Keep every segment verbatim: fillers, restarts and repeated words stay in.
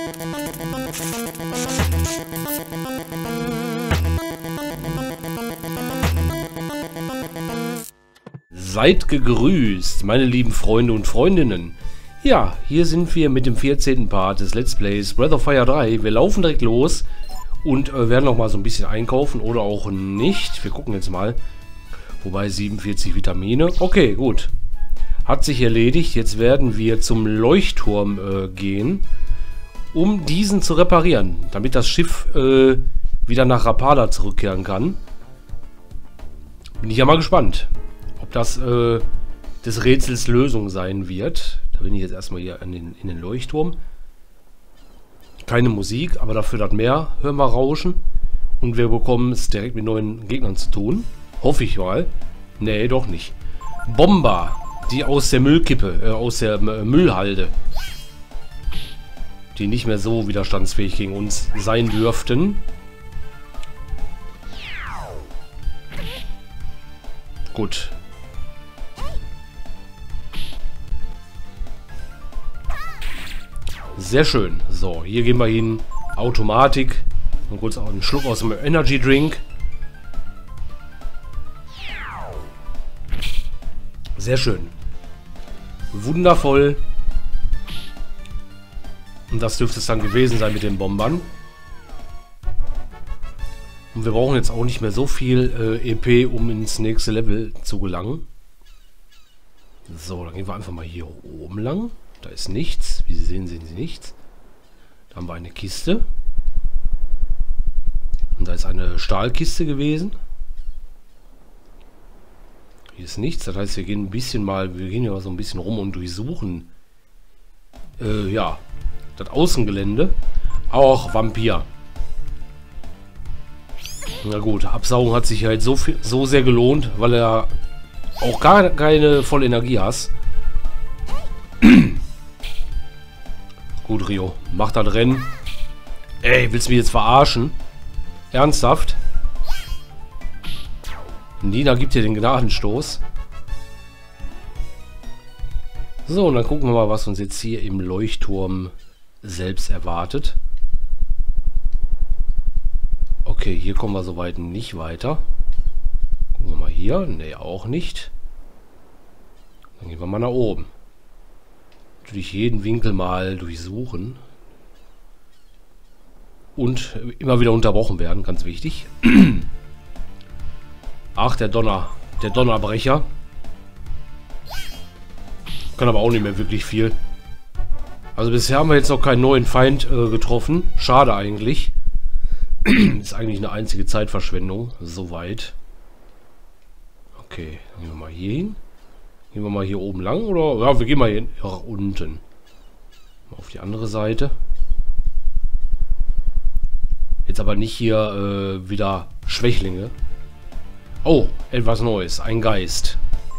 Seid gegrüßt, meine lieben Freunde und Freundinnen. Ja, hier sind wir mit dem vierzehnten Part des Let's Plays Breath of Fire drei. Wir laufen direkt los und äh, werden noch mal so ein bisschen einkaufen oder auch nicht. Wir gucken jetzt mal. Wobei siebenundvierzig Vitamine. Okay, gut. Hat sich erledigt. Jetzt werden wir zum Leuchtturm äh, gehen, um diesen zu reparieren, damit das Schiff äh, wieder nach Rapala zurückkehren kann. Bin ich ja mal gespannt, ob das äh, des Rätsels Lösung sein wird. Da bin ich jetzt erstmal hier in den, in den Leuchtturm. Keine Musik, aber dafür das Meer hören wir rauschen. Und wir bekommen es direkt mit neuen Gegnern zu tun. Hoffe ich mal. Nee, doch nicht. Bomber, die aus der Müllkippe, äh, aus der äh, Müllhalde. Die nicht mehr so widerstandsfähig gegen uns sein dürften. Gut. Sehr schön. So, hier gehen wir hin. Automatik. Und kurz auch einen Schluck aus dem Energy Drink. Sehr schön. Wundervoll. Und das dürfte es dann gewesen sein mit den Bombern. Und wir brauchen jetzt auch nicht mehr so viel äh, E P, um ins nächste Level zu gelangen. So, dann gehen wir einfach mal hier oben lang. Da ist nichts. Wie Sie sehen, sehen Sie nichts. Da haben wir eine Kiste. Und da ist eine Stahlkiste gewesen. Hier ist nichts. Das heißt, wir gehen ein bisschen mal, wir gehen ja so ein bisschen rum und durchsuchen. Äh, ja. Das Außengelände. Auch Vampir. Na gut, Absaugen hat sich halt so viel, so sehr gelohnt, weil er auch gar keine volle Energie hast. Gut, Rio, mach das Rennen. Ey, willst du mich jetzt verarschen? Ernsthaft? Nina gibt dir den Gnadenstoß. So, und dann gucken wir mal, was uns jetzt hier im Leuchtturm selbst erwartet. Okay, hier kommen wir soweit nicht weiter. Gucken wir mal hier. Ne, auch nicht. Dann gehen wir mal nach oben. Natürlich jeden Winkel mal durchsuchen. Und immer wieder unterbrochen werden, ganz wichtig. Ach, der Donner. Der Donnerbrecher. Kann aber auch nicht mehr wirklich viel. Also bisher haben wir jetzt noch keinen neuen Feind äh, getroffen. Schade eigentlich. Ist eigentlich eine einzige Zeitverschwendung. Soweit. Okay, dann gehen wir mal hier hin. Gehen wir mal hier oben lang, oder? Ja, wir gehen mal hier nach unten. Mal auf die andere Seite. Jetzt aber nicht hier äh, wieder Schwächlinge. Oh, etwas Neues. Ein Geist.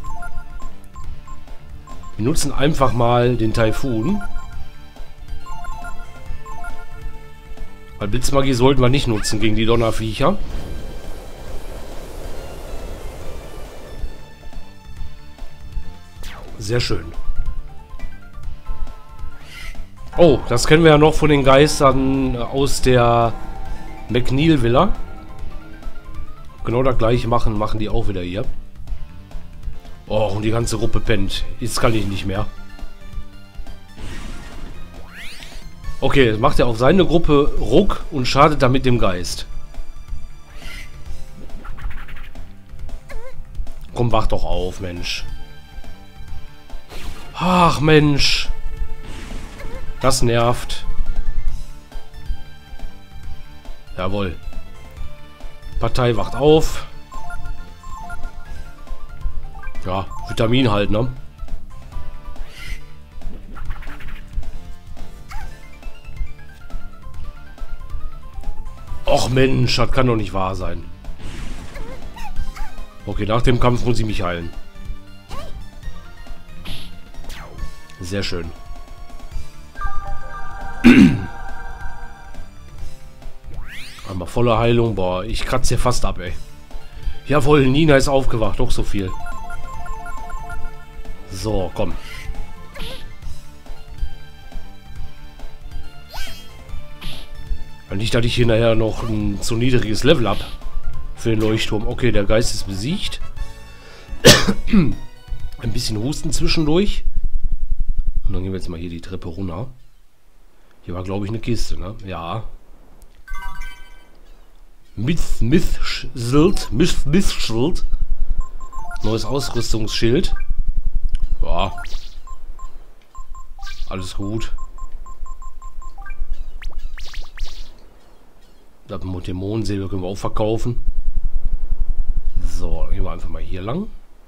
Wir nutzen einfach mal den Taifun. Weil Blitzmagie sollten wir nicht nutzen gegen die Donnerviecher. Sehr schön. Oh, das kennen wir ja noch von den Geistern aus der McNeil Villa. Genau das gleiche machen, machen die auch wieder hier. Oh, und die ganze Gruppe pennt. Jetzt kann ich nicht mehr. Okay, macht er auf seine Gruppe Ruck und schadet damit dem Geist. Komm, wach doch auf, Mensch. Ach, Mensch. Das nervt. Jawohl. Partei wacht auf. Ja, Vitamin halt, ne? Och Mensch, das kann doch nicht wahr sein. Okay, nach dem Kampf muss ich mich heilen. Sehr schön. Einmal volle Heilung. Boah, ich kratze hier fast ab, ey. Jawohl, Nina ist aufgewacht. Doch so viel. So, komm. Nicht, dass ich hier nachher noch ein zu niedriges Level habe für den Leuchtturm. Okay, der Geist ist besiegt. Ein bisschen Husten zwischendurch. Und dann gehen wir jetzt mal hier die Treppe runter. Hier war, glaube ich, eine Kiste, ne? Ja. Myth, Myth, Schild, Myth, Myth, Schild. Neues Ausrüstungsschild. Ja. Alles gut. Das Dämonensäbel können wir auch verkaufen. So, gehen wir einfach mal hier lang.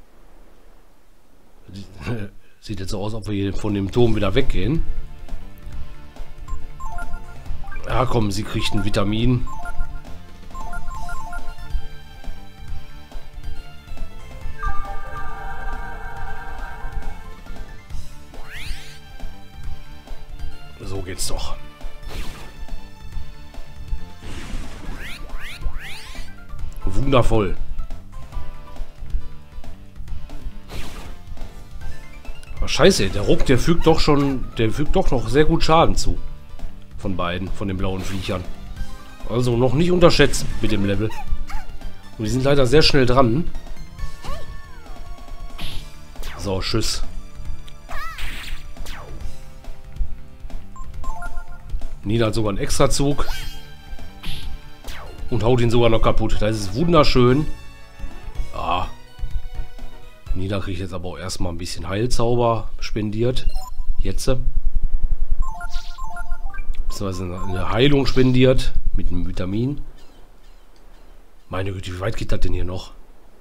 Sieht jetzt so aus, ob wir hier von dem Turm wieder weggehen. Ja, komm, sie kriegt ein Vitamin. So geht's doch. Wundervoll. Aber scheiße, der Ruck, der fügt doch schon, der fügt doch noch sehr gut Schaden zu. Von beiden, von den blauen Viechern. Also noch nicht unterschätzen mit dem Level. Und die sind leider sehr schnell dran. So, tschüss. Nina hat sogar einen Extrazug. Und haut ihn sogar noch kaputt. Das ist wunderschön. Ah. Nina kriegt jetzt aber auch erstmal ein bisschen Heilzauber spendiert. Jetzt. Beziehungsweise eine Heilung spendiert. Mit einem Vitamin. Meine Güte, wie weit geht das denn hier noch?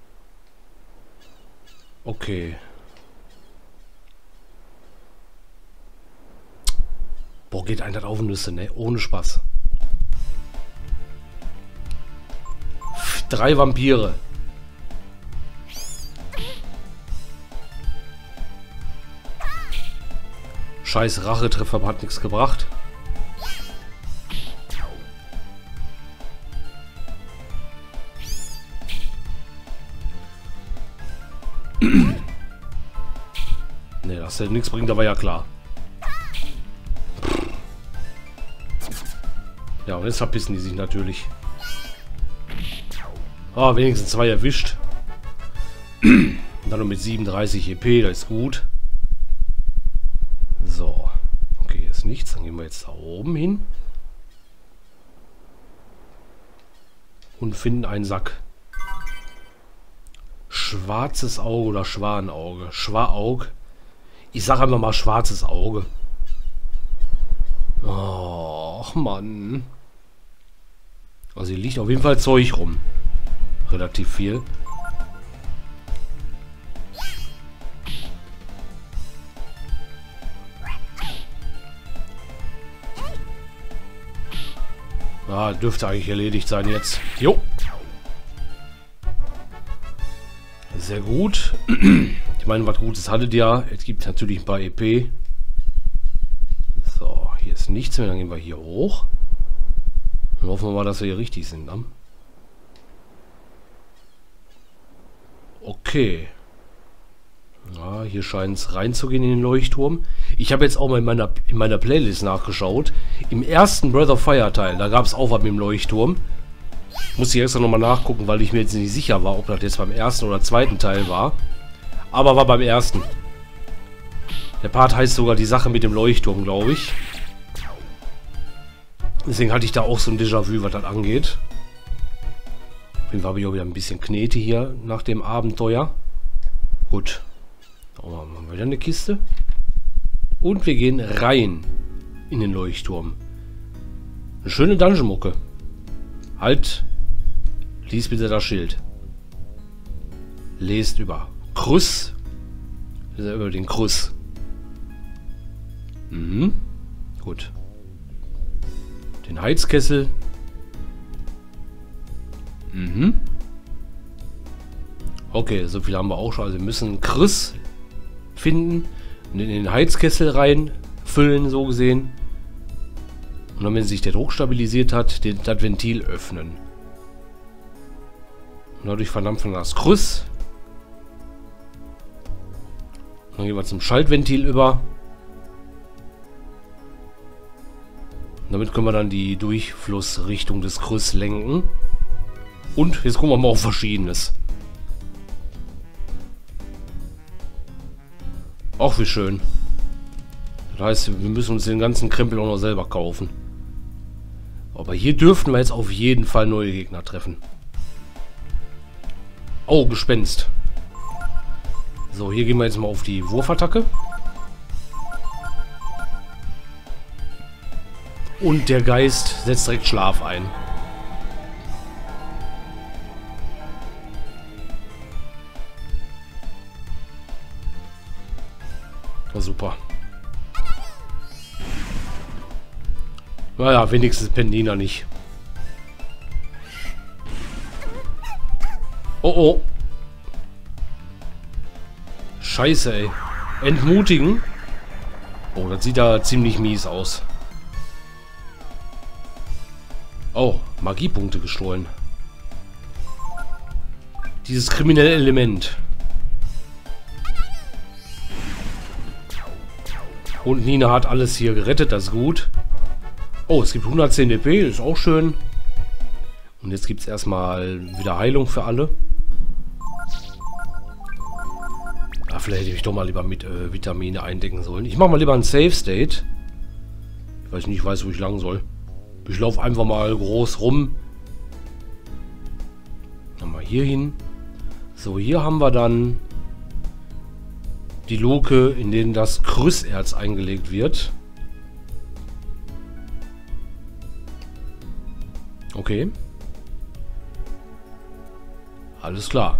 Okay. Boah, geht einer auf Nüsse, ne? Ohne Spaß. Drei Vampire. Scheiß Rachetreffer hat nichts gebracht. Ne, dass der nichts bringt, da war ja klar. Ja, und jetzt verpissen die sich natürlich. Ah, wenigstens zwei erwischt. Und dann noch mit siebenunddreißig E P, das ist gut. So. Okay, hier ist nichts. Dann gehen wir jetzt da oben hin. Und finden einen Sack. Schwarzes Auge oder Schwanauge. Schwaraug. Ich sag einfach mal schwarzes Auge. Och, Mann. Also hier liegt auf jeden Fall Zeug rum. Relativ viel. Ah, dürfte eigentlich erledigt sein jetzt. Jo. Sehr gut. Ich meine, was Gutes hattet ja. Es gibt natürlich ein paar E P. So, hier ist nichts mehr. Dann gehen wir hier hoch. Dann hoffen wir mal, dass wir hier richtig sind. Ne? Okay. Ja, hier scheint es reinzugehen in den Leuchtturm. Ich habe jetzt auch mal in meiner, in meiner Playlist nachgeschaut. Im ersten Breath of Fire Teil, da gab es auch was mit dem Leuchtturm. Muss ich extra nochmal nachgucken, weil ich mir jetzt nicht sicher war, ob das jetzt beim ersten oder zweiten Teil war. Aber war beim ersten. Der Part heißt sogar die Sache mit dem Leuchtturm, glaube ich. Deswegen hatte ich da auch so ein Déjà-vu, was das angeht. Auf jeden Fall habe ich auch wieder ein bisschen Knete hier nach dem Abenteuer. Gut. Da haben wir wieder eine Kiste. Und wir gehen rein in den Leuchtturm. Eine schöne Dungeon-Mucke. Halt. Lies bitte das Schild. Lest über Krüss. Über den Krüss. Mhm. Gut. Den Heizkessel. Mhm. Okay, so viel haben wir auch schon. Also wir müssen Chris finden und in den Heizkessel reinfüllen, so gesehen. Und dann, wenn sich der Druck stabilisiert hat, den, das Ventil öffnen. Und dadurch verdampfen wir das Chris. Dann gehen wir zum Schaltventil über. Damit können wir dann die Durchflussrichtung des Krüss lenken. Und jetzt gucken wir mal auf Verschiedenes. Auch wie schön. Das heißt, wir müssen uns den ganzen Krempel auch noch selber kaufen. Aber hier dürften wir jetzt auf jeden Fall neue Gegner treffen. Oh, Gespenst. So, hier gehen wir jetzt mal auf die Wurfattacke. Und der Geist setzt direkt Schlaf ein. Na super. Naja, wenigstens pennt Nina nicht. Oh oh. Scheiße, ey. Entmutigen. Oh, das sieht da ziemlich mies aus. Oh, Magiepunkte gestohlen. Dieses kriminelle Element. Und Nina hat alles hier gerettet, das ist gut. Oh, es gibt hundertzehn D P, ist auch schön. Und jetzt gibt es erstmal wieder Heilung für alle. Ah, vielleicht hätte ich mich doch mal lieber mit äh, Vitamine eindecken sollen. Ich mache mal lieber einen Save State. Ich weiß nicht, ich weiß, wo ich lang soll. Ich laufe einfach mal groß rum. Dann mal hier hin. So, hier haben wir dann die Luke, in denen das Krüsserz eingelegt wird. Okay. Alles klar.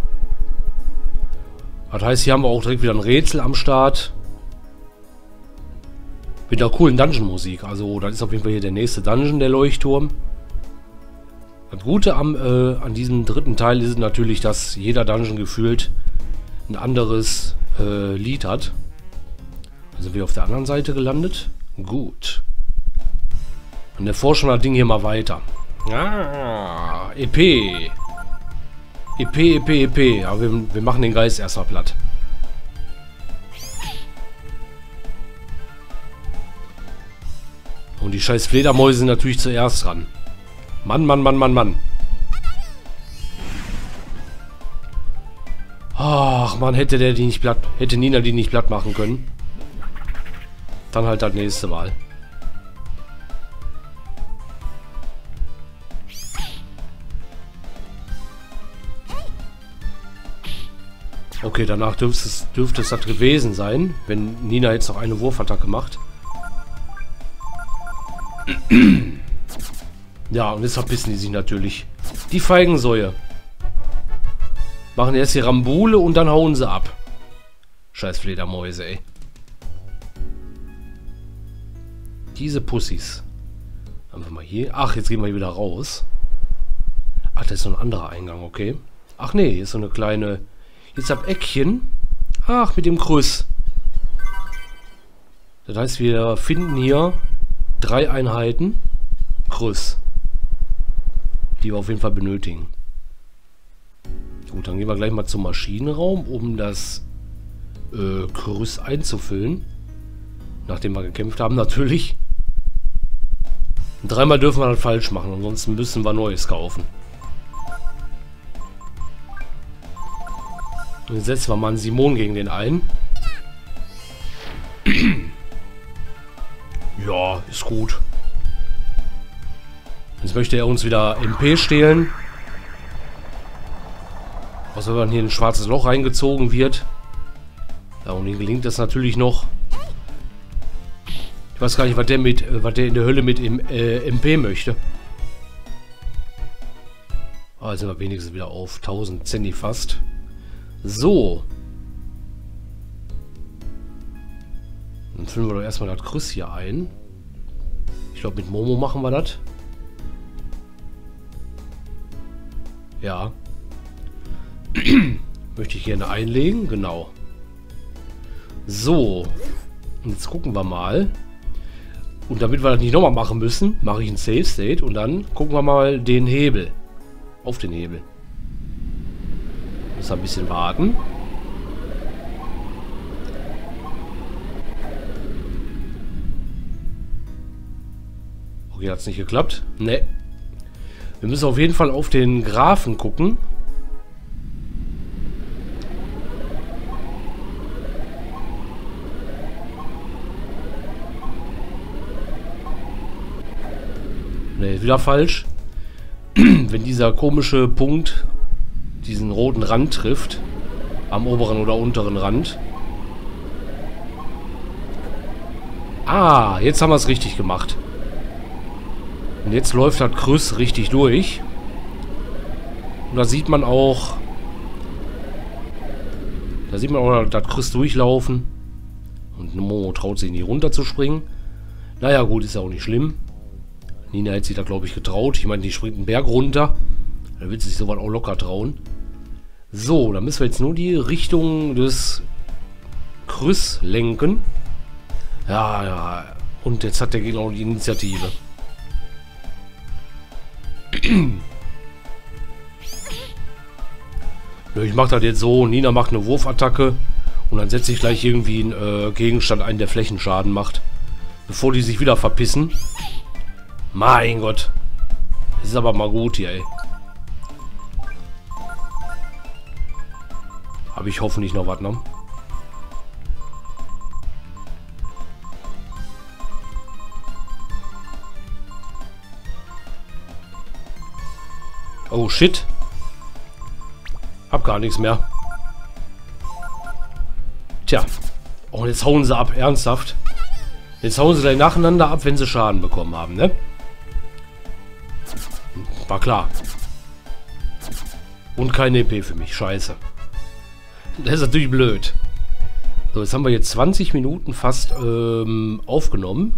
Das heißt, hier haben wir auch direkt wieder ein Rätsel am Start. Mit einer coolen Dungeon-Musik. Also, das ist auf jeden Fall hier der nächste Dungeon, der Leuchtturm. Das Gute am, äh, an diesem dritten Teil ist natürlich, dass jeder Dungeon gefühlt ein anderes äh, Lied hat. Also sind wir auf der anderen Seite gelandet. Gut. Und der forschen wir das Ding hier mal weiter. Ah, E P. E P, E P, E P. Aber wir, wir machen den Geist erstmal platt. Und die scheiß Fledermäuse sind natürlich zuerst dran. Mann, Mann, Mann, Mann, Mann. Ach, man, hätte der die nicht platt, hätte Nina die nicht platt machen können. Dann halt das nächste Mal. Okay, danach dürfte es, dürfte es das gewesen sein, wenn Nina jetzt noch eine Wurfattacke macht. Ja, und jetzt verpissen die sich natürlich. Die Feigensäue. Machen erst die Rambule und dann hauen sie ab. Scheiß Fledermäuse, ey. Diese Pussys. Einfach mal hier. Ach, jetzt gehen wir hier wieder raus. Ach, das ist so ein anderer Eingang, okay. Ach nee, hier ist so eine kleine... Jetzt ab Eckchen. Ach, mit dem Krüss. Das heißt, wir finden hier drei Einheiten Krüss, die wir auf jeden Fall benötigen. Gut, dann gehen wir gleich mal zum Maschinenraum, um das äh, Krüss einzufüllen. Nachdem wir gekämpft haben, natürlich. Und dreimal dürfen wir das falsch machen, ansonsten müssen wir Neues kaufen. Und jetzt setzen wir mal einen Simon gegen den ein. Ja, ist gut. Jetzt möchte er uns wieder M P stehlen. Außer wenn hier in ein schwarzes Loch reingezogen wird. Ja, und ihm gelingt das natürlich noch. Ich weiß gar nicht, was der mit, was der in der Hölle mit im, äh, M P möchte. Ah, jetzt sind wir wenigstens wieder auf tausend Zenni fast. So. Dann füllen wir doch erstmal das Krüss hier ein. Ich glaube, mit Momo machen wir das. Ja. Möchte ich gerne einlegen, genau. So. Und jetzt gucken wir mal. Und damit wir das nicht nochmal machen müssen, mache ich ein Save State und dann gucken wir mal den Hebel. Auf den Hebel. Muss ein bisschen warten. Okay, hat es nicht geklappt. Ne. Wir müssen auf jeden Fall auf den Graphen gucken. Ne, wieder falsch. Wenn dieser komische Punkt diesen roten Rand trifft, am oberen oder unteren Rand. Ah, jetzt haben wir es richtig gemacht. Und jetzt läuft das Krüss richtig durch. Und da sieht man auch, da sieht man auch das Krüss durchlaufen. Und Momo traut sich nicht runter zu springen. Naja gut, ist ja auch nicht schlimm. Nina hätte sich da, glaube ich, getraut. Ich meine, die springt einen Berg runter. Da wird sie sich sowas auch locker trauen. So, dann müssen wir jetzt nur die Richtung des Krüss lenken. Ja, ja. Und jetzt hat der Gegner auch die Initiative. Ich mache das jetzt so. Nina macht eine Wurfattacke. Und dann setze ich gleich irgendwie einen äh, Gegenstand ein, der Flächenschaden macht. Bevor die sich wieder verpissen. Mein Gott. Das ist aber mal gut hier, ey. Habe ich hoffentlich noch was, ne? Oh, shit. Hab gar nichts mehr. Tja. Oh, jetzt hauen sie ab. Ernsthaft. Jetzt hauen sie gleich nacheinander ab, wenn sie Schaden bekommen haben, ne? War klar. Und kein E P für mich. Scheiße. Das ist natürlich blöd. So, jetzt haben wir jetzt zwanzig Minuten fast ähm, aufgenommen.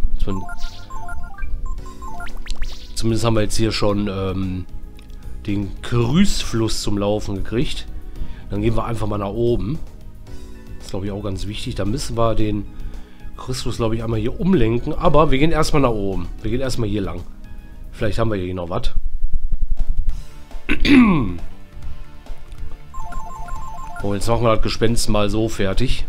Zumindest haben wir jetzt hier schon ähm, den Krüssfluss zum Laufen gekriegt. Dann gehen wir einfach mal nach oben. Das ist, glaube ich, auch ganz wichtig. Da müssen wir den Krüssfluss, glaube ich, einmal hier umlenken. Aber wir gehen erstmal nach oben. Wir gehen erstmal hier lang. Vielleicht haben wir hier noch was. Oh, jetzt machen wir das Gespenst mal so fertig.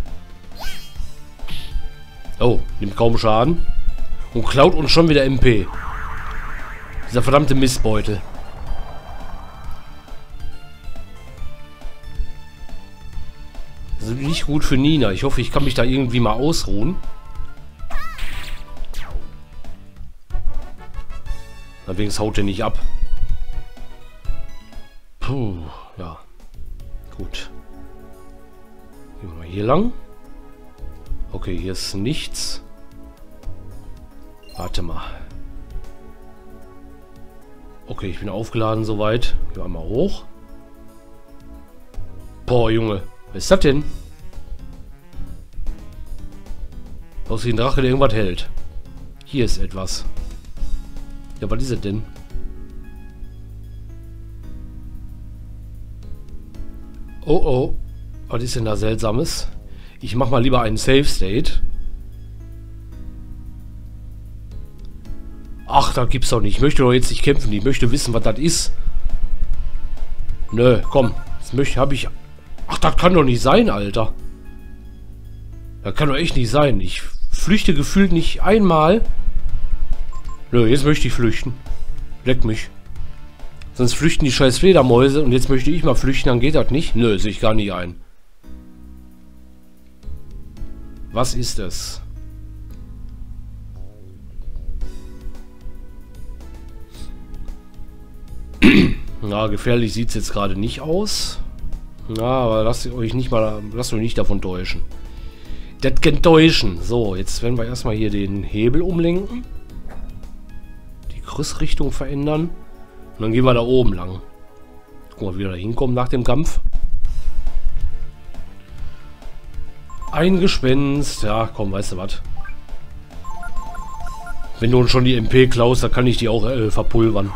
Oh, nimmt kaum Schaden. Und klaut uns schon wieder M P. Dieser verdammte Mistbeutel. Das ist nicht gut für Nina. Ich hoffe, ich kann mich da irgendwie mal ausruhen. Allerdings haut er nicht ab. Puh, ja. Gut. Gehen wir mal hier lang. Okay, hier ist nichts. Warte mal. Okay, ich bin aufgeladen soweit. Gehen wir mal hoch. Boah, Junge. Was ist das denn? Aus wie ein Drache, der irgendwas hält. Hier ist etwas. Ja, was ist es denn? Oh, oh. Was ist denn da Seltsames? Ich mach mal lieber einen Save State. Ach, da gibt's doch nicht. Ich möchte doch jetzt nicht kämpfen. Ich möchte wissen, was das ist. Nö, komm. Das möchte, habe ich... Ach, das kann doch nicht sein, Alter. Das kann doch echt nicht sein. Ich flüchte gefühlt nicht einmal. Nö, jetzt möchte ich flüchten. Leck mich. Sonst flüchten die scheiß Fledermäuse und jetzt möchte ich mal flüchten, dann geht das nicht. Nö, sehe ich gar nicht ein. Was ist es? Na, gefährlich sieht es jetzt gerade nicht aus. Na, aber lasst euch nicht mal, lasst euch nicht davon täuschen. Das kann täuschen. So, jetzt werden wir erstmal hier den Hebel umlenken. Die Krüssrichtung verändern. Und dann gehen wir da oben lang. Gucken wir, wie wir da hinkommen nach dem Kampf. Ein Gespenst. Ja, komm, weißt du was. Wenn du uns schon die M P klaust, dann kann ich die auch äh, verpulvern.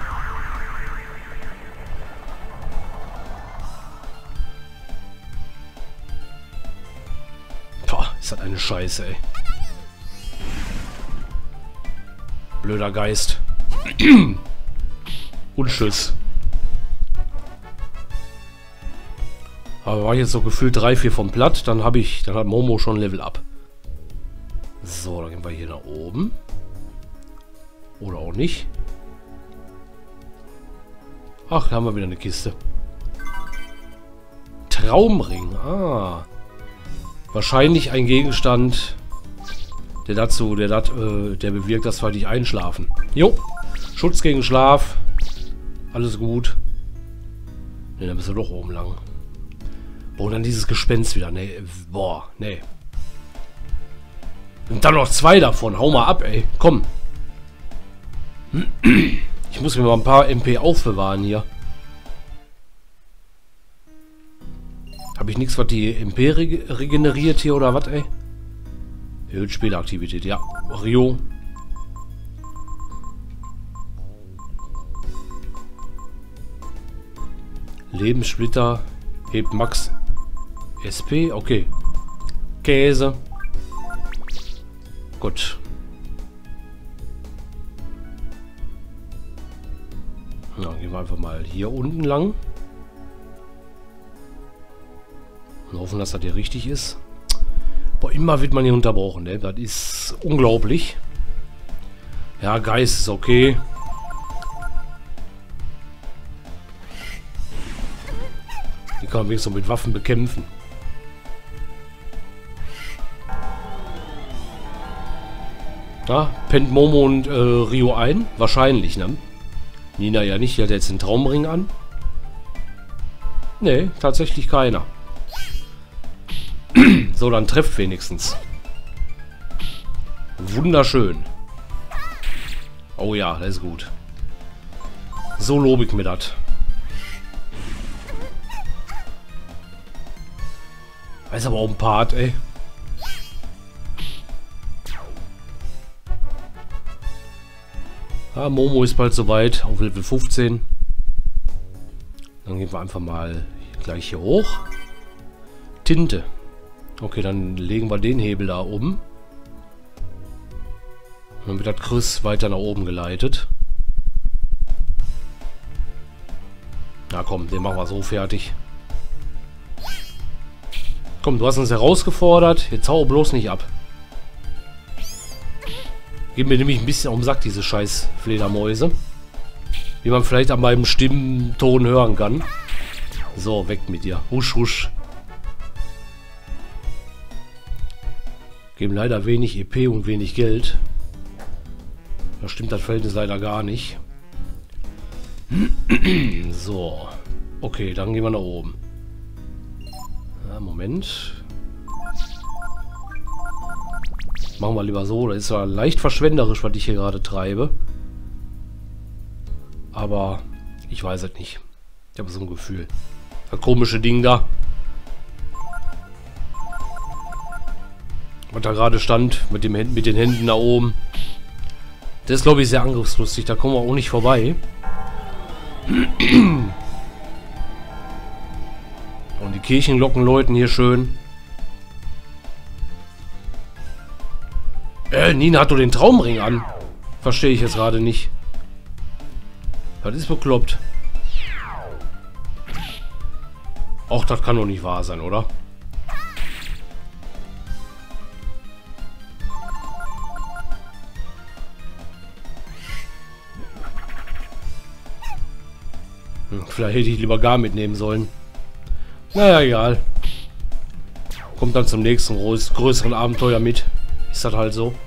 Boah, ist das eine Scheiße, ey. Blöder Geist. Und tschüss. Aber war jetzt so gefühlt drei, vier vom Platt, dann habe ich, dann hat Momo schon Level Up. So, dann gehen wir hier nach oben. Oder auch nicht. Ach, da haben wir wieder eine Kiste. Traumring. Ah. Wahrscheinlich ein Gegenstand, der dazu, der, dat, äh, der bewirkt, dass wir nicht einschlafen. Jo. Schutz gegen Schlaf. Alles gut. Ne, dann bist du doch oben lang. Boah, und dann dieses Gespenst wieder. Ne, boah, ne. Und dann noch zwei davon. Hau mal ab, ey. Komm. Ich muss mir mal ein paar M P aufbewahren hier. Habe ich nichts, was die M P reg regeneriert hier oder was, ey? Erhöht Spielaktivität, ja. Rio. Lebenssplitter. Hebt Max S P. Okay. Käse. Gut. Na, gehen wir einfach mal hier unten lang. Und hoffen, dass das hier richtig ist. Boah, immer wird man hier unterbrochen, ne? Das ist unglaublich. Ja, Geist ist okay. Die kann man wenigstens mit Waffen bekämpfen. Ja, pennt Momo und äh, Rio ein? Wahrscheinlich, ne? Nina ja nicht, die hat jetzt den Traumring an. Ne, tatsächlich keiner. So, dann trefft wenigstens. Wunderschön. Oh ja, das ist gut. So lobe ich mir das. Ist aber auch ein Part, ey. Ja, Momo ist bald soweit, auf Level fünfzehn. Dann gehen wir einfach mal gleich hier hoch. Tinte. Okay, dann legen wir den Hebel da oben. Dann wird das Chris weiter nach oben geleitet. Na komm, den machen wir so fertig. Komm, du hast uns herausgefordert. Jetzt hau bloß nicht ab. Geht mir nämlich ein bisschen um den Sack, diese scheiß Fledermäuse. Wie man vielleicht an meinem Stimmton hören kann. So, weg mit dir. Husch, husch. Geben leider wenig E P und wenig Geld. Da stimmt das Verhältnis leider gar nicht. So. Okay, dann gehen wir nach oben. Ja, Moment. Machen wir lieber so. Das ist ja leicht verschwenderisch, was ich hier gerade treibe. Aber ich weiß es nicht. Ich habe so ein Gefühl. Das komische Ding da. Was da gerade stand, mit, dem, mit den Händen da oben. Das ist, glaube ich, sehr angriffslustig. Da kommen wir auch nicht vorbei. Und die Kirchenglocken läuten hier schön. Äh, Nina hat doch den Traumring an. Verstehe ich jetzt gerade nicht. Das ist bekloppt. Och, das kann doch nicht wahr sein, oder? Hm, vielleicht hätte ich lieber gar mitnehmen sollen. Naja, egal. Kommt dann zum nächsten groß, größeren Abenteuer mit. Ist das halt so.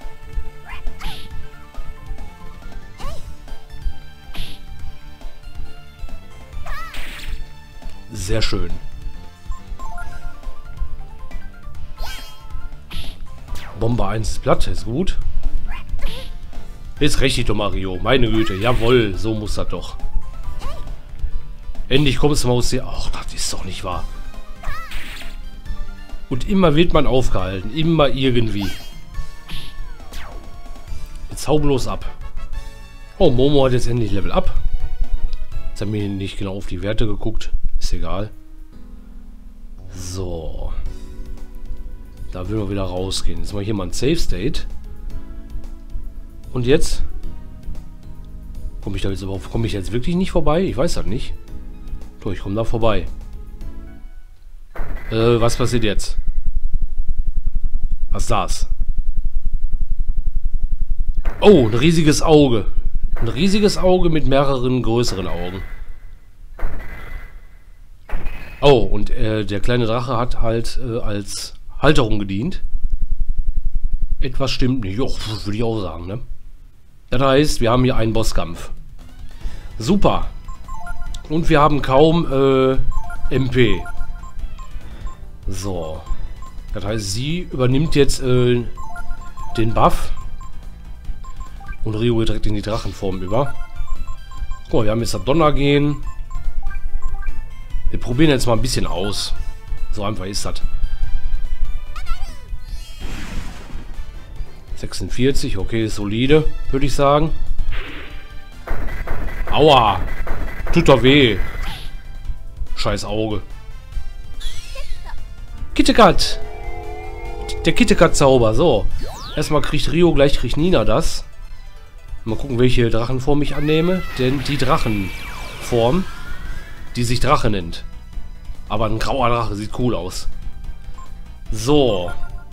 Sehr schön. Bombe eins ist platt, ist gut. Ist richtig, Mario. Meine Güte, jawohl, so muss das doch. Endlich kommst du mal aus der... Ach, das ist doch nicht wahr. Und immer wird man aufgehalten. Immer irgendwie. Jetzt hau bloß ab. Oh, Momo hat jetzt endlich Level up. Jetzt haben wir nicht genau auf die Werte geguckt. Ist egal. So. Da will wir wieder rausgehen. Jetzt mal hier mal ein Safe State. Und jetzt? Komme ich da jetzt überhaupt... Komme ich jetzt wirklich nicht vorbei? Ich weiß das nicht. Doch, ich komme da vorbei. Äh, was passiert jetzt? Was ist das? Oh, ein riesiges Auge. Ein riesiges Auge mit mehreren größeren Augen. Oh, und äh, der kleine Drache hat halt äh, als Halterung gedient. Etwas stimmt nicht. Jo, würde ich auch sagen, ne? Das heißt, wir haben hier einen Bosskampf. Super. Und wir haben kaum äh, M P. So. Das heißt, sie übernimmt jetzt äh, den Buff. Und Rio geht direkt in die Drachenform über. Guck mal, wir haben jetzt das Donnergehen. Wir probieren jetzt mal ein bisschen aus. So einfach ist das. sechsundvierzig, okay, ist solide, würde ich sagen. Aua! Tut doch weh. Scheiß Auge. Kittekat! Der Kittekat-Zauber, so. Erstmal kriegt Rio, gleich kriegt Nina das. Mal gucken, welche Drachenform ich annehme. Denn die Drachenform, die sich Drache nennt. Aber ein grauer Drache sieht cool aus. So.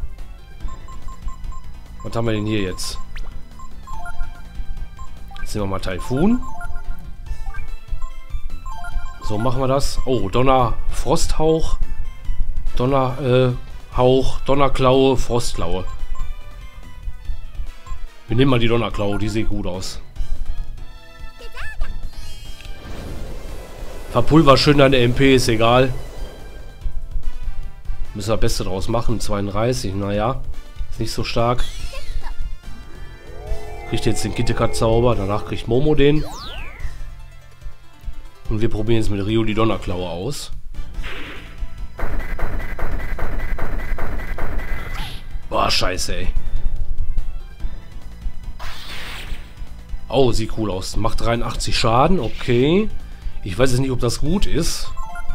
Was haben wir denn hier jetzt? Jetzt nehmen wir mal Taifun. So machen wir das. Oh, Donner, Frosthauch. Donnerhauch, äh, Donnerklaue, Frostklaue. Wir nehmen mal die Donnerklaue, die sieht gut aus. Verpulver schön deine M P, ist egal. Müssen wir das Beste draus machen. zweiunddreißig, naja. Ist nicht so stark. Kriegt jetzt den Kittekat-Zauber, danach kriegt Momo den. Und wir probieren jetzt mit Rio die Donnerklaue aus. Boah, scheiße, ey. Oh, sieht cool aus. Macht dreiundachtzig Schaden, okay. Ich weiß jetzt nicht, ob das gut ist.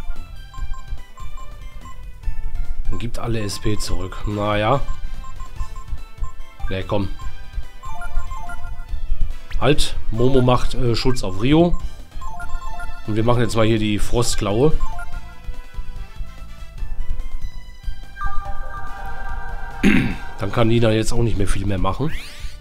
Und gibt alle S P zurück. Naja. Ne, komm. Halt, Momo macht äh, Schutz auf Rio. Und wir machen jetzt mal hier die Frostklaue. Dann kann Nina jetzt auch nicht mehr viel mehr machen.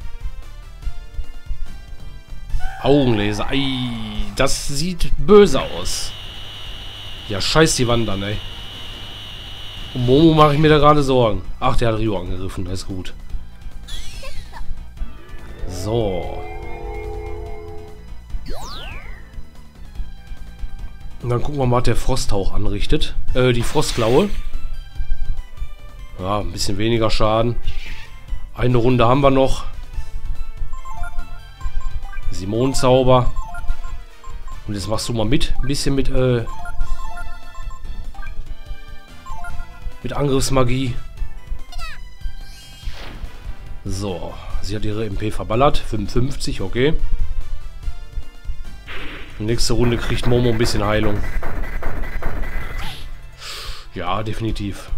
Augenlaser. Ei, das sieht böse aus. Ja, scheiß die Wand an, ey. Um Momo mache ich mir da gerade Sorgen. Ach, der hat Rio angegriffen. Das ist gut. So. Und dann gucken wir mal, was der Frosthauch anrichtet. Äh, die Frostklaue. Ja, ein bisschen weniger Schaden. Eine Runde haben wir noch. Simon-Zauber. Und jetzt machst du mal mit. Ein bisschen mit, äh... mit Angriffsmagie. So. Sie hat ihre M P verballert. fünfundfünfzig, okay. Nächste Runde kriegt Momo ein bisschen Heilung. Ja, definitiv.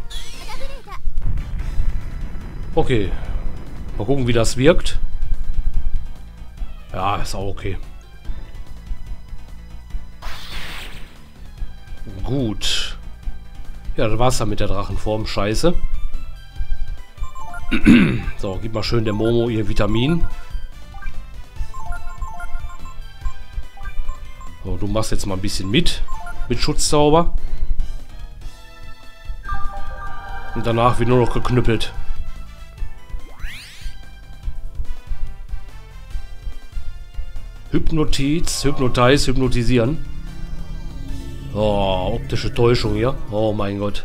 Okay. Mal gucken, wie das wirkt. Ja, ist auch okay. Gut. Ja, das war's dann mit der Drachenform. Scheiße. So, gib mal schön der Momo ihr Vitamin. So, du machst jetzt mal ein bisschen mit. Mit Schutzzauber. Und danach wird nur noch geknüppelt. Hypnotiz, Hypnotize, hypnotisieren. Oh, optische Täuschung hier. Oh mein Gott.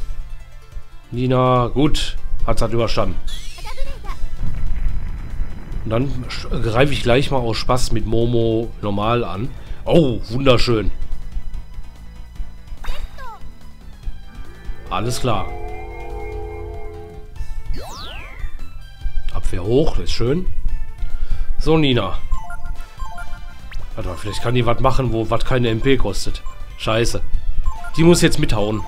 Nina, gut. Hat es überstanden. Und dann greife ich gleich mal aus Spaß mit Momo normal an. Oh, wunderschön. Alles klar. Abwehr hoch, das ist schön. So, Nina. Warte mal, vielleicht kann die was machen, wo was keine M P kostet. Scheiße. Die muss jetzt mithauen.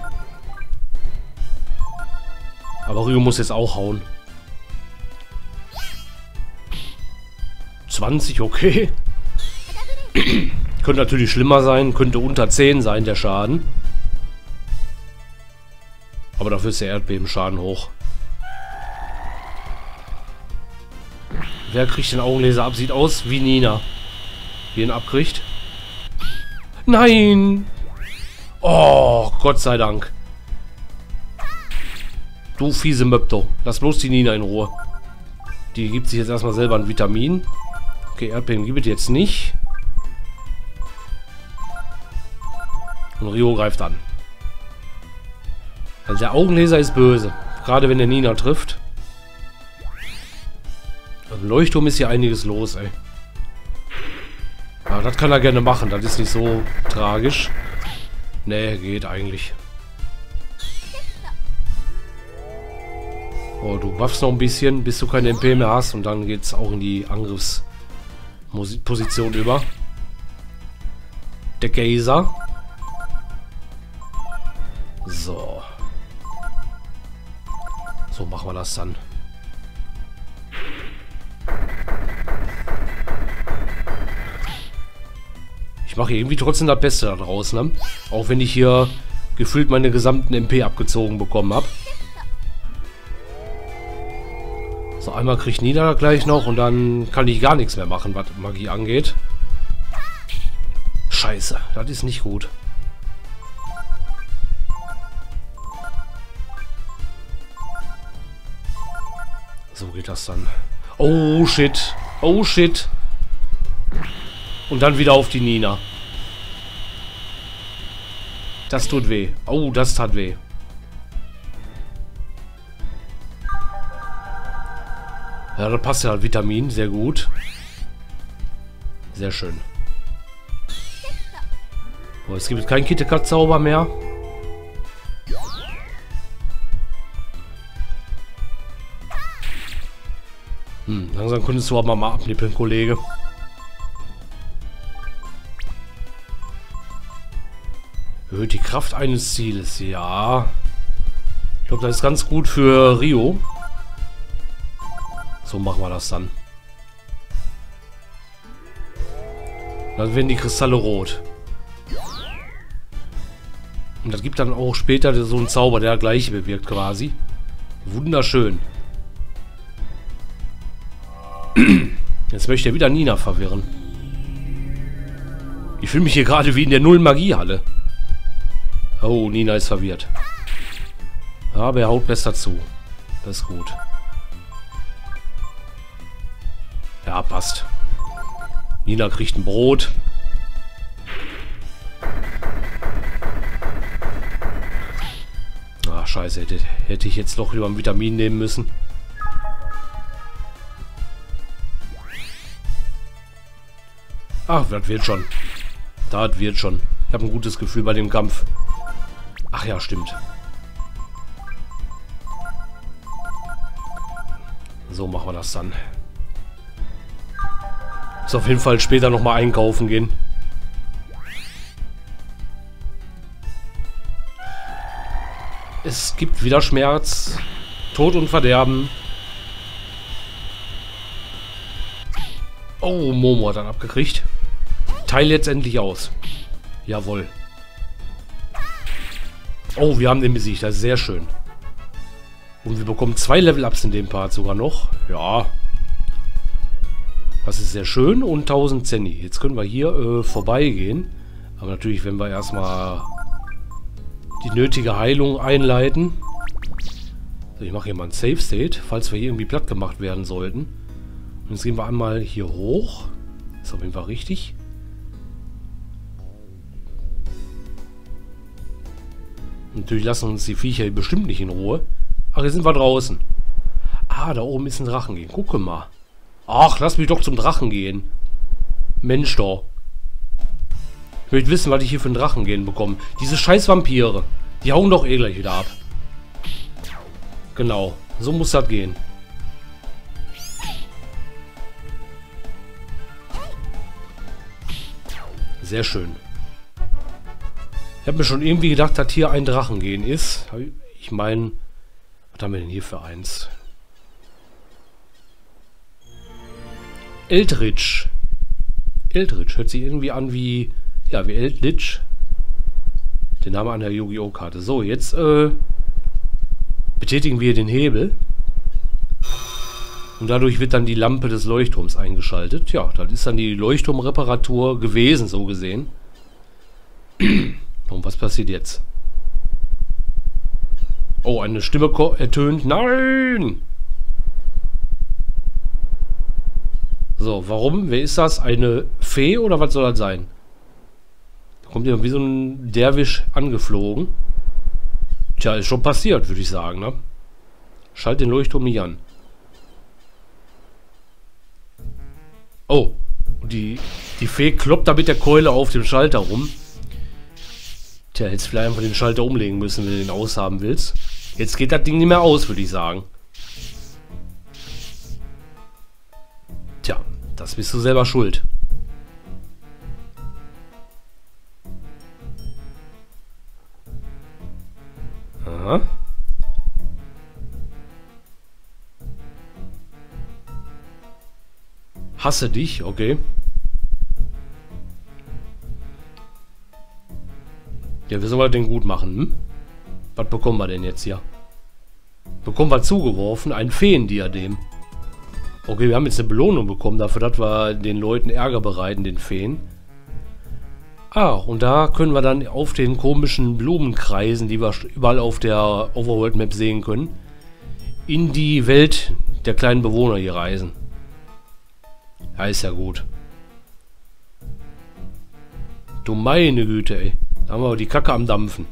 Aber Rio muss jetzt auch hauen. zwanzig, okay. Könnte natürlich schlimmer sein. Könnte unter zehn sein, der Schaden. Aber dafür ist der Erdbebenschaden hoch. Wer kriegt den Augenlaser ab? Sieht aus wie Nina. Die ihn abkriegt. Nein! Oh, Gott sei Dank. Du fiese Möpto. Lass bloß die Nina in Ruhe. Die gibt sich jetzt erstmal selber ein Vitamin. Okay, Erdbeben gibt es jetzt nicht. Und Rio greift an. Also der Augenlaser ist böse. Gerade wenn der Nina trifft. Im Leuchtturm ist hier einiges los, ey. Ja, das kann er gerne machen. Das ist nicht so tragisch. Nee, geht eigentlich. Oh, du buffst noch ein bisschen, bis du keine M P mehr hast. Und dann geht's auch in die Angriffsposition über. Der Geyser. So. So machen wir das dann. Ich mache irgendwie trotzdem das Beste da draußen, ne? Auch wenn ich hier gefühlt meine gesamten M P abgezogen bekommen habe. So, einmal kriegt Nina gleich noch und dann kann ich gar nichts mehr machen, was Magie angeht. Scheiße, das ist nicht gut. So geht das dann. Oh shit. Oh shit. Und dann wieder auf die Nina. Das tut weh. Oh, das tat weh. Ja, da passt ja Vitamin. Sehr gut. Sehr schön. Oh, es gibt keinen Kittekat-Zauber mehr. Hm, langsam könntest du aber mal abnippeln, Kollege. Erhöht die Kraft eines Zieles. Ja. Ich glaube, das ist ganz gut für Rio. So machen wir das dann. Dann werden die Kristalle rot. Und das gibt dann auch später so einen Zauber, der gleiche bewirkt quasi. Wunderschön. Jetzt möchte er wieder Nina verwirren. Ich fühle mich hier gerade wie in der Null-Magie-Halle. Oh, Nina ist verwirrt. Aber er haut besser zu. Das ist gut. Ja, passt. Nina kriegt ein Brot. Ah, scheiße. Hätte, hätte ich jetzt doch lieber ein Vitamin nehmen müssen. Ach, das wird schon. Das wird schon. Ich habe ein gutes Gefühl bei dem Kampf. Ach ja, stimmt. So machen wir das dann. Muss auf jeden Fall später nochmal einkaufen gehen. Es gibt wieder Schmerz, Tod und Verderben. Oh, Momo hat dann abgekriegt. Teil jetzt endlich aus. Jawohl. Oh, wir haben den besiegt. Das ist sehr schön. Und wir bekommen zwei Level-Ups in dem Part sogar noch. Ja. Das ist sehr schön. Und tausend Zenny. Jetzt können wir hier äh, vorbeigehen. Aber natürlich, wenn wir erstmal die nötige Heilung einleiten. So, ich mache hier mal ein Save State, falls wir hier irgendwie platt gemacht werden sollten. Und jetzt gehen wir einmal hier hoch. Ist auf jeden Fall richtig. Natürlich lassen uns die Viecher hier bestimmt nicht in Ruhe. Ach, hier sind wir draußen. Ah, da oben ist ein Drachen gehen. Gucke mal. Ach, lass mich doch zum Drachen gehen. Mensch doch. Ich möchte wissen, was ich hier für einen Drachen gehen bekomme. Diese scheiß Vampire. Die hauen doch eh gleich wieder ab. Genau. So muss das gehen. Sehr schön. Ich habe mir schon irgendwie gedacht, dass hier ein Drachen gehen ist. Ich meine, was haben wir denn hier für eins? Eldritch. Eldritch hört sich irgendwie an wie, ja, wie Eldritch. Den Name an der Yu-Gi-Oh! Karte. So, jetzt äh, betätigen wir den Hebel. Und dadurch wird dann die Lampe des Leuchtturms eingeschaltet. Ja, das ist dann die Leuchtturmreparatur gewesen, so gesehen. Und was passiert jetzt? Oh, eine Stimme ertönt. Nein! So, warum? Wer ist das? Eine Fee oder was soll das sein? Da kommt ja wie so ein Derwisch angeflogen. Tja, ist schon passiert, würde ich sagen, ne? Schalt den Leuchtturm nicht an. Oh, die, die Fee kloppt da mit der Keule auf dem Schalter rum. Tja, hättest vielleicht einfach den Schalter umlegen müssen, wenn du den aushaben willst. Jetzt geht das Ding nicht mehr aus, würde ich sagen. Tja, das bist du selber schuld. Aha. Hasse dich, okay. Ja, wie sollen wir denn gut machen, hm? Was bekommen wir denn jetzt hier? Bekommen wir zugeworfen? Ein Feendiadem. Okay, wir haben jetzt eine Belohnung bekommen dafür, dass wir den Leuten Ärger bereiten, den Feen. Ah, und da können wir dann auf den komischen Blumenkreisen, die wir überall auf der Overworld Map sehen können, in die Welt der kleinen Bewohner hier reisen. Ja, ist ja gut. Du meine Güte, ey. Da haben wir die Kacke am Dampfen.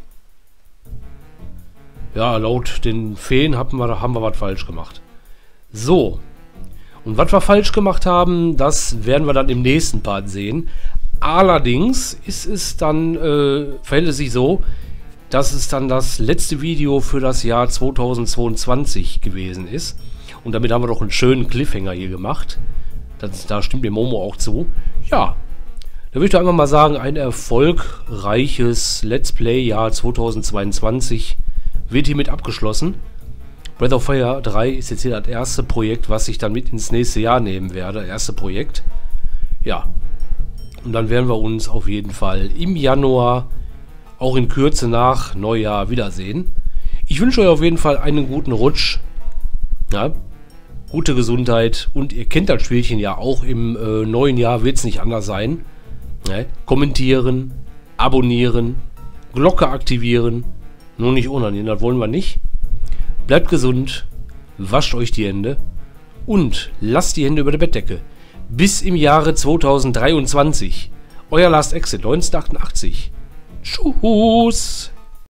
Ja, laut den Feen haben wir, haben wir was falsch gemacht. So. Und was wir falsch gemacht haben, das werden wir dann im nächsten Part sehen. Allerdings ist es dann, äh, verhält es sich so, dass es dann das letzte Video für das Jahr zweitausendzweiundzwanzig gewesen ist. Und damit haben wir doch einen schönen Cliffhanger hier gemacht. Das, da stimmt mir Momo auch zu. Ja, da würde ich doch einfach mal sagen, ein erfolgreiches Let's Play Jahr zweitausendzweiundzwanzig wird hiermit abgeschlossen. Breath of Fire drei ist jetzt hier das erste Projekt, was ich dann mit ins nächste Jahr nehmen werde. Erste Projekt. Ja. Und dann werden wir uns auf jeden Fall im Januar, auch in Kürze nach Neujahr, wiedersehen. Ich wünsche euch auf jeden Fall einen guten Rutsch. Ja. Gute Gesundheit und ihr kennt das Spielchen ja auch im äh, neuen Jahr, wird es nicht anders sein. Ne? Kommentieren, abonnieren, Glocke aktivieren, nur nicht unangenehm, das wollen wir nicht. Bleibt gesund, wascht euch die Hände und lasst die Hände über der Bettdecke. Bis im Jahre zweitausenddreiundzwanzig. Euer Last Exit neunzehnhundertachtundachtzig. Tschüss.